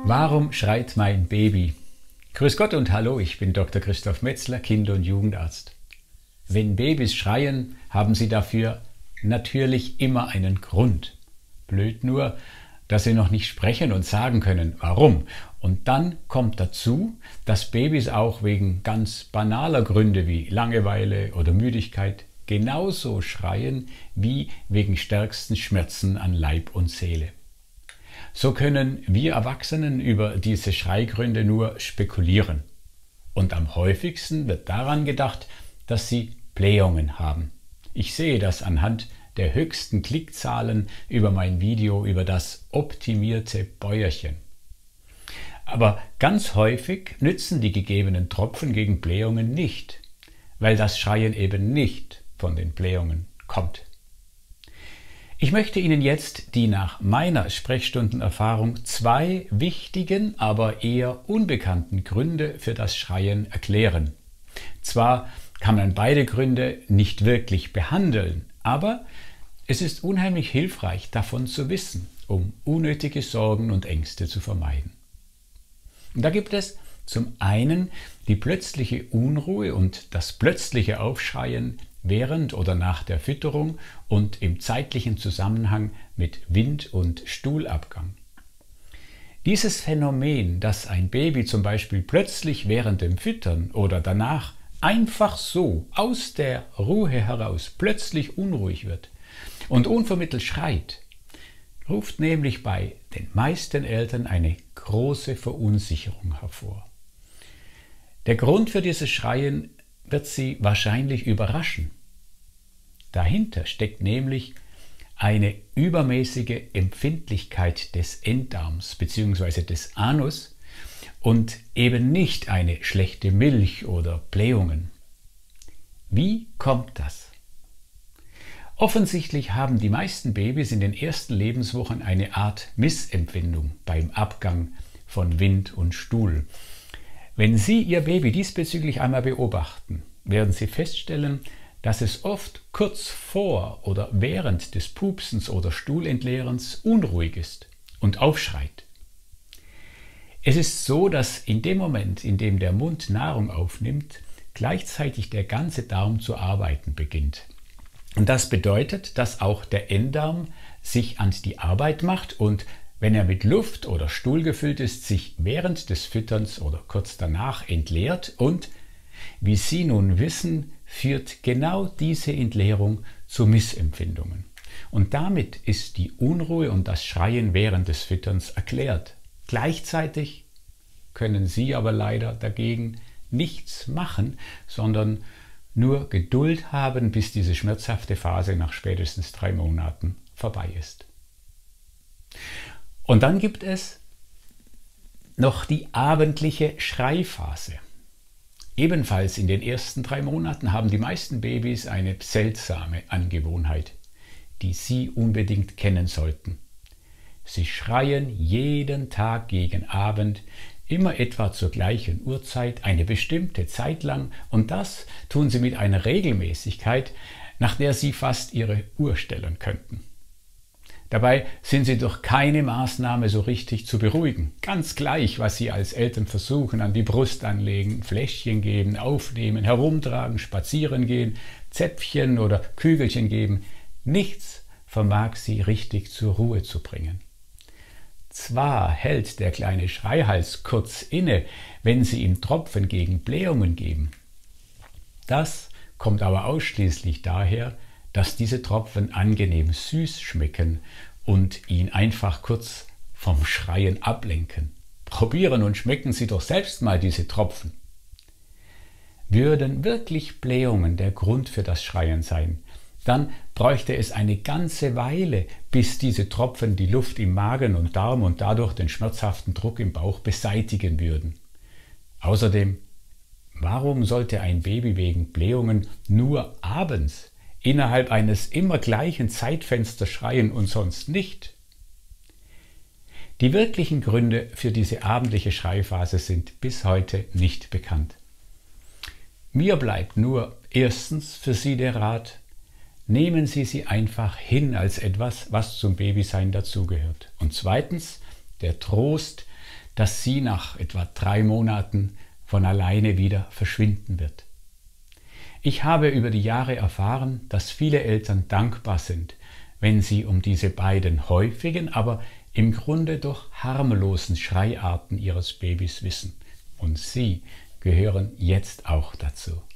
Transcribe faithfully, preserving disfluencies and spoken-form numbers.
Warum schreit mein Baby? Grüß Gott und hallo, ich bin Doktor Christoph Metzler, Kinder- und Jugendarzt. Wenn Babys schreien, haben sie dafür natürlich immer einen Grund. Blöd nur, dass sie noch nicht sprechen und sagen können, warum. Und dann kommt dazu, dass Babys auch wegen ganz banaler Gründe wie Langeweile oder Müdigkeit genauso schreien wie wegen stärksten Schmerzen an Leib und Seele. So können wir Erwachsenen über diese Schreigründe nur spekulieren. Und am häufigsten wird daran gedacht, dass sie Blähungen haben. Ich sehe das anhand der höchsten Klickzahlen über mein Video über das optimierte Bäuerchen. Aber ganz häufig nützen die gegebenen Tropfen gegen Blähungen nicht, weil das Schreien eben nicht von den Blähungen kommt. Ich möchte Ihnen jetzt die nach meiner Sprechstundenerfahrung zwei wichtigen, aber eher unbekannten Gründe für das Schreien erklären. Zwar kann man beide Gründe nicht wirklich behandeln, aber es ist unheimlich hilfreich, davon zu wissen, um unnötige Sorgen und Ängste zu vermeiden. Und da gibt es zum einen die plötzliche Unruhe und das plötzliche Aufschreien während oder nach der Fütterung und im zeitlichen Zusammenhang mit Wind- und Stuhlabgang. Dieses Phänomen, dass ein Baby zum Beispiel plötzlich während dem Füttern oder danach einfach so aus der Ruhe heraus plötzlich unruhig wird und unvermittelt schreit, ruft nämlich bei den meisten Eltern eine große Verunsicherung hervor. Der Grund für dieses Schreien wird Sie wahrscheinlich überraschen. Dahinter steckt nämlich eine übermäßige Empfindlichkeit des Enddarms bzw. des Anus und eben nicht eine schlechte Milch oder Blähungen. Wie kommt das? Offensichtlich haben die meisten Babys in den ersten Lebenswochen eine Art Missempfindung beim Abgang von Wind und Stuhl. Wenn Sie Ihr Baby diesbezüglich einmal beobachten, werden Sie feststellen, dass es oft kurz vor oder während des Pupsens oder Stuhlentleerens unruhig ist und aufschreit. Es ist so, dass in dem Moment, in dem der Mund Nahrung aufnimmt, gleichzeitig der ganze Darm zu arbeiten beginnt. Und das bedeutet, dass auch der Enddarm sich an die Arbeit macht und wenn er mit Luft oder Stuhl gefüllt ist, sich während des Fütterns oder kurz danach entleert und, wie Sie nun wissen, führt genau diese Entleerung zu Missempfindungen. Und damit ist die Unruhe und das Schreien während des Fütterns erklärt. Gleichzeitig können Sie aber leider dagegen nichts machen, sondern nur Geduld haben, bis diese schmerzhafte Phase nach spätestens drei Monaten vorbei ist. Und dann gibt es noch die abendliche Schreiphase. Ebenfalls in den ersten drei Monaten haben die meisten Babys eine seltsame Angewohnheit, die Sie unbedingt kennen sollten. Sie schreien jeden Tag gegen Abend, immer etwa zur gleichen Uhrzeit, eine bestimmte Zeit lang, und das tun sie mit einer Regelmäßigkeit, nach der Sie fast Ihre Uhr stellen könnten. Dabei sind sie durch keine Maßnahme so richtig zu beruhigen. Ganz gleich, was Sie als Eltern versuchen, an die Brust anlegen, Fläschchen geben, aufnehmen, herumtragen, spazieren gehen, Zäpfchen oder Kügelchen geben. Nichts vermag sie richtig zur Ruhe zu bringen. Zwar hält der kleine Schreihals kurz inne, wenn Sie ihm Tropfen gegen Blähungen geben. Das kommt aber ausschließlich daher, dass diese Tropfen angenehm süß schmecken und ihn einfach kurz vom Schreien ablenken. Probieren und schmecken Sie doch selbst mal diese Tropfen. Würden wirklich Blähungen der Grund für das Schreien sein, dann bräuchte es eine ganze Weile, bis diese Tropfen die Luft im Magen und Darm und dadurch den schmerzhaften Druck im Bauch beseitigen würden. Außerdem, warum sollte ein Baby wegen Blähungen nur abends innerhalb eines immer gleichen Zeitfensters schreien und sonst nicht? Die wirklichen Gründe für diese abendliche Schreiphase sind bis heute nicht bekannt. Mir bleibt nur erstens für Sie der Rat: Nehmen Sie sie einfach hin als etwas, was zum Babysein dazugehört. Und zweitens der Trost, dass sie nach etwa drei Monaten von alleine wieder verschwinden wird. Ich habe über die Jahre erfahren, dass viele Eltern dankbar sind, wenn sie um diese beiden häufigen, aber im Grunde doch harmlosen Schreiarten ihres Babys wissen. Und sie gehören jetzt auch dazu.